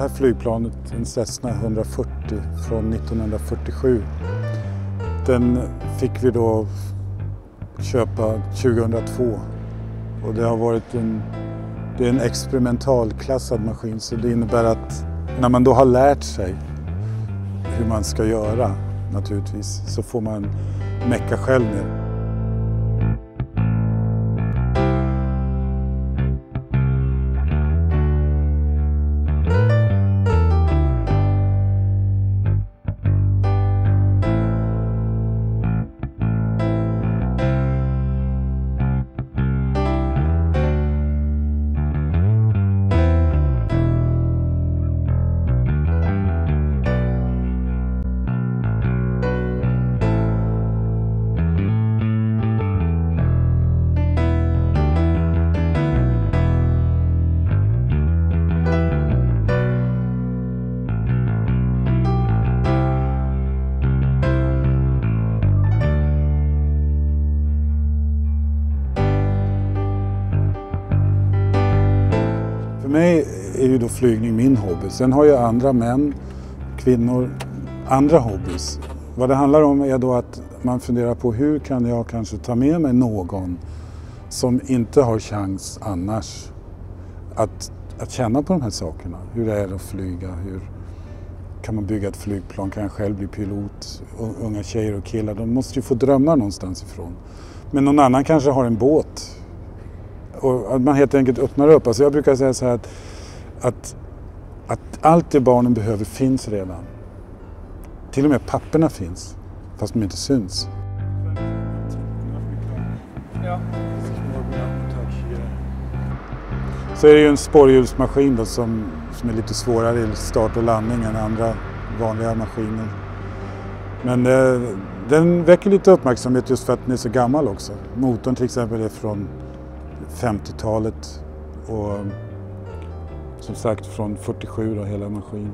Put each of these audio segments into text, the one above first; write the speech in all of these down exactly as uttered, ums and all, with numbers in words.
här flygplanet, en Cessna etthundrafyrtio från nittonhundrafyrtiosju, den fick vi då köpa tjugohundratvå. Och det har varit en, det är en experimentalklassad maskin, så det innebär att när man då har lärt sig hur man ska göra naturligtvis, så får man mecka själv med. För mig är ju då flygning min hobby. Sen har ju andra män, kvinnor, andra hobbys. Vad det handlar om är då att man funderar på hur kan jag kanske ta med mig någon som inte har chans annars att, att känna på de här sakerna. Hur det är att flyga, hur kan man bygga ett flygplan, kan jag själv bli pilot. Unga tjejer och killar, de måste ju få drömma någonstans ifrån. Men någon annan kanske har en båt. Och att man helt enkelt öppnar upp. Alltså jag brukar säga så här att, att, att allt det barnen behöver finns redan. Till och med papperna finns, fast de inte syns. Ja. Så är det ju en spårhjulsmaskin då som, som är lite svårare i start och landning än andra vanliga maskiner. Men eh, den väcker lite uppmärksamhet just för att den är så gammal också. Motorn till exempel är från femtiotalet och som sagt från fyrtiosju då, hela maskinen.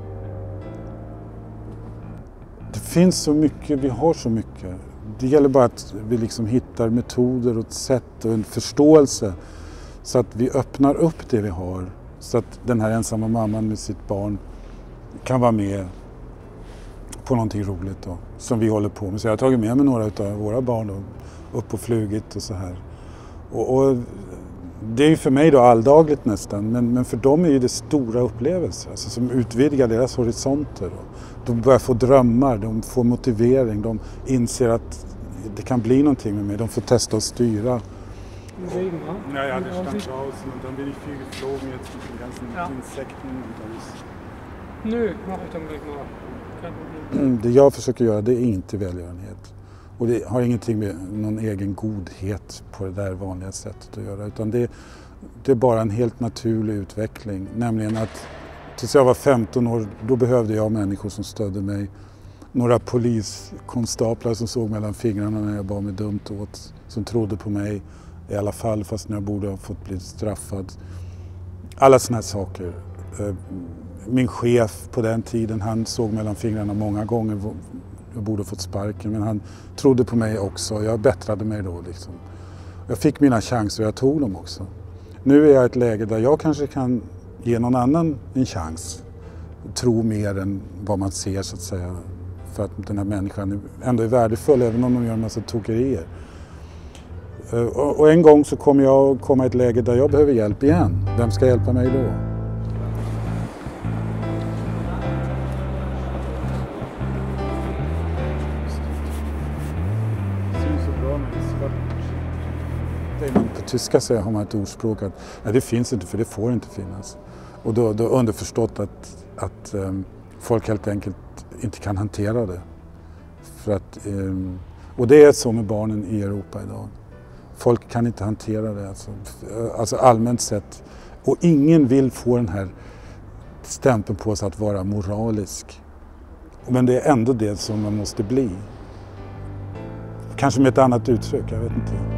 Det finns så mycket, vi har så mycket. Det gäller bara att vi liksom hittar metoder och ett sätt och en förståelse så att vi öppnar upp det vi har. Så att den här ensamma mamman med sitt barn kan vara med på någonting roligt då, som vi håller på med. Så jag har tagit med mig några av våra barn då, upp och flugit och så här. Och, och det är ju för mig då alldagligt nästan, men, men för dem är ju det stora upplevelser alltså, som utvidgar deras horisonter. Då. De börjar få drömmar, de får motivering, de inser att det kan bli någonting med mig, de får testa att styra. Regen, va? Ja, ja, det stank draußen und dann bin ich viel geflogen jetzt mit den ganzen ja. Insekten und alles. Nö, mach ich dann gleich mal. Kein Problem. Det jag försöker göra, det är inte välgörenhet. Och det har ingenting med någon egen godhet på det där vanliga sättet att göra. Utan det, det är bara en helt naturlig utveckling. Nämligen att tills jag var femton år, då behövde jag människor som stödde mig. Några poliskonstaplar som såg mellan fingrarna när jag bar mig dumt åt. Som trodde på mig i alla fall, fast jag borde ha fått bli straffad. Alla såna här saker. Min chef på den tiden, han såg mellan fingrarna många gånger. Jag borde ha fått sparken, men han trodde på mig också. Jag bättrade mig då liksom. Jag fick mina chanser och jag tog dem också. Nu är jag i ett läge där jag kanske kan ge någon annan en chans. Tro mer än vad man ser så att säga. För att den här människan ändå är värdefull även om de gör en massa tokerier. Och en gång så kommer jag komma i ett läge där jag behöver hjälp igen. Vem ska hjälpa mig då? På tyska så har man ett ordspråk att nej, det finns inte, för det får inte finnas. Och då, då underförstått att, att um, folk helt enkelt inte kan hantera det. För att, um, och det är så med barnen i Europa idag. Folk kan inte hantera det, alltså, alltså allmänt sett. Och ingen vill få den här stämpeln på sig att vara moralisk. Men det är ändå det som man måste bli. Kanske med ett annat uttryck, jag vet inte.